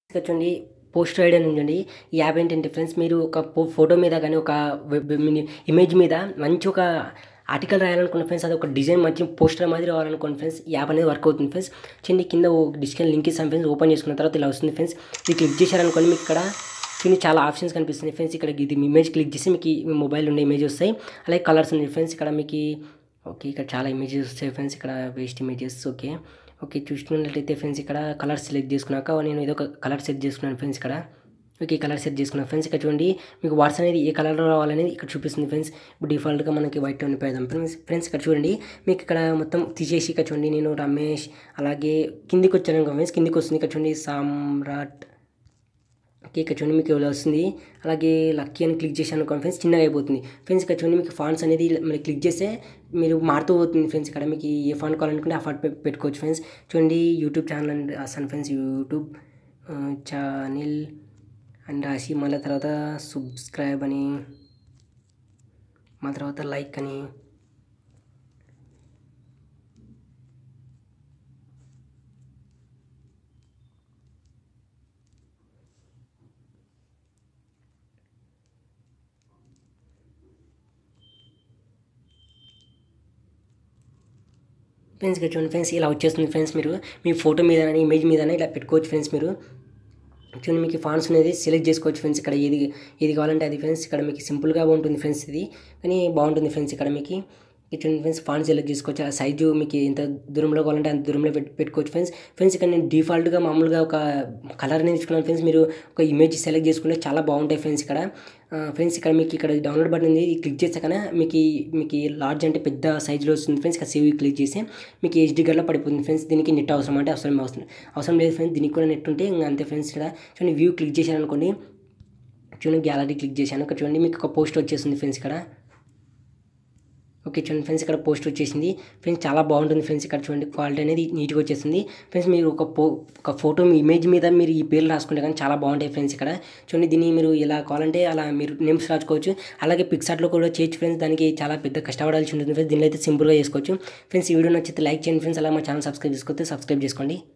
ఇక్కడ చూడండి poster ID అని ఉందండి. ఈ యాప్ ఏంటంటే ఫ్రెండ్స్ మీరు ఒక ఫోటో మీద కానీ ఒక ఇమేజ్ మీద మంచి ఒక ఆర్టికల్ రాయాలనుకున్న ఫ్రెండ్స్ అది ఒక డిజైన్ మంచి పోస్టర్ మాదిరి రావాలనుకోండి ఫ్రెండ్స్ ఈ యాప్ అనేది వర్క్ అవుతుంది ఫ్రెండ్స్. చూడండి కింద డిస్కౌంట్ లింక్ ఇస్తాను ఫ్రెండ్స్. ఓపెన్ చేసుకున్న తర్వాత ఇలా వస్తుంది ఫ్రెండ్స్. ఇది క్లిక్ చేశారనుకోండి మీకు ఇక్కడ చూడండి చాలా ఆప్షన్స్ కనిపిస్తుంది ఫ్రెండ్స్. ఇక్కడ ఇది ఇమేజ్ క్లిక్ చేసి మీకు మీ మొబైల్ ఉండే ఇమేజ్ వస్తాయి. అలాగే కలర్స్ ఉన్నాయి ఫ్రెండ్స్. ఇక్కడ మీకు ఓకే ఇక్కడ చాలా ఇమేజెస్ వస్తాయి ఫ్రెండ్స్. ఇక్కడ వేస్ట్ ఇమేజెస్ ఓకే చూసుకున్నట్లయితే ఫ్రెండ్స్ ఇక్కడ కలర్ సెలెక్ట్ చేసుకున్నాక నేను ఏదో ఒక కలర్ సెట్ చేసుకున్నాను ఫ్రెండ్స్. ఇక్కడ ఓకే కలర్ సెట్ చేసుకున్నాను ఫ్రెండ్స్. ఇక్కడ చూడండి మీకు వాట్స్ అనేది ఏ కలర్లో రావాలనేది ఇక్కడ చూపిస్తుంది ఫ్రెండ్స్. ఇప్పుడు డిఫాల్ట్గా మనకి వైట్ టోన్ పెడదాం ఫ్రెండ్స్. ఇక్కడ చూడండి మీకు ఇక్కడ మొత్తం తీసేసి ఇక్కడ చూడండి నేను రమేష్ అలాగే కిందికి వచ్చాను ఫ్రెండ్స్. కిందికి వస్తుంది ఇక్కడ చూడండి సామ్రాట్ ఓకే ఇక్కడ చూడండి మీకు ఇలా వస్తుంది. అలాగే లక్కీ అని క్లిక్ చేశాను అనుకోండి ఫ్రెండ్స్ చిన్నగా అయిపోతుంది ఫ్రెండ్స్. ఇక్కడ చూడండి మీకు ఫాంట్స్ అనేది మీరు క్లిక్ చేస్తే మీరు మారుతూ పోతుంది ఫ్రెండ్స్. ఇక్కడ మీకు ఏ ఫాంట్ కావాలనుకుంటే ఆ ఫాంట్ పెట్టుకోవచ్చు ఫ్రెండ్స్. చూడండి యూట్యూబ్ ఛానల్ అని రాస్తాను ఫ్రెండ్స్. యూట్యూబ్ ఛానల్ అని రాసి మళ్ళీ తర్వాత సబ్స్క్రైబ్ అని మళ్ళీ తర్వాత లైక్ అని ఫ్రెండ్స్. ఇక్కడ చూడండి ఫ్రెండ్స్ ఇలా వచ్చేస్తుంది ఫ్రెండ్స్. మీరు మీ ఫోటో మీద ఇమేజ్ మీద ఇలా పెట్టుకోవచ్చు ఫ్రెండ్స్. మీరు చూడండి మీకు ఫాంట్స్ అనేది సెలెక్ట్ చేసుకోవచ్చు ఫ్రెండ్స్. ఇక్కడ ఏది కావాలంటే అది ఫ్రెండ్స్. ఇక్కడ మీకు సింపుల్గా ఉంటుంది ఫ్రెండ్స్ ఇది కానీ బాగుంటుంది ఫ్రెండ్స్. ఇక్కడ మీకు చూడండి ఫ్రెండ్స్ ఫాంట్స్ సెలెక్ట్ చేసుకోవచ్చు. ఆ సైజు మీకు ఎంత దూరంలో కావాలంటే అంత దూరంలో పెట్టుకోవచ్చు ఫ్రెండ్స్. ఇక్కడ నేను డిఫాల్ట్గా మామూలుగా ఒక కలర్ అనేది ఇచ్చుకున్నాను ఫ్రెండ్స్. మీరు ఒక ఇమేజ్ సెలెక్ట్ చేసుకుంటే చాలా బాగుంటాయి ఫ్రెండ్స్. ఇక్కడ మీకు ఇక్కడ డౌన్లోడ్ బటన్ ఉంది. క్లిక్ చేస్తే కన్నా మీకు లార్జ్ అంటే పెద్ద సైజులో వస్తుంది ఫ్రెండ్స్. ఇక్కడ సేవ్ క్లిక్ చేసి మీకు హెచ్డీ కార్డ్లో పడిపోతుంది ఫ్రెండ్స్. దీనికి నెట్ అవసరం అంటే అవసరం లేదు ఫ్రెండ్స్. దీనికి కూడా నెట్ ఉంటే ఇంకా అంతే ఫ్రెండ్స్. ఇక్కడ చూడండి వ్యూ క్లిక్ చేశారనుకోండి. చూడండి గ్యాలరీ క్లిక్ చేశాను. ఇక్కడ చూడండి మీకు ఒక పోస్ట్ వచ్చేస్తుంది ఫ్రెండ్స్. ఇక్కడ ఓకే చూడండి ఫ్రెండ్స్ ఇక్కడ పోస్ట్ వచ్చేసింది ఫ్రెండ్స్. చాలా బాగుంటుంది ఫ్రెండ్స్. ఇక్కడ చూడండి క్వాలిటీ అనేది నీట్గా వచ్చేస్తుంది ఫ్రెండ్స్. మీరు ఒక ఫోటో మీ ఇమేజ్ మీద మీరు ఈ పేర్లు రాసుకుంటే కానీ చాలా బాగుంటాయి ఫ్రెండ్స్. ఇక్కడ చూడండి దీన్ని మీరు ఎలా కావాలంటే అలా మీరు నేమ్స్ రాసుకోవచ్చు. అలాగే పిక్సార్ట్లో కూడా చేయొచ్చు ఫ్రెండ్స్. దానికి చాలా పెద్ద కష్టపడాల్సి ఉంటుంది ఫ్రెండ్స్. దీనిలో అయితే సింపుల్గా చేసుకోవచ్చు ఫ్రెండ్స్. ఈ వీడియో నచ్చితే లైక్ చేయండి ఫ్రెండ్స్. అలా మా ఛానల్ సబ్స్క్రైబ్ చేసుకోండి.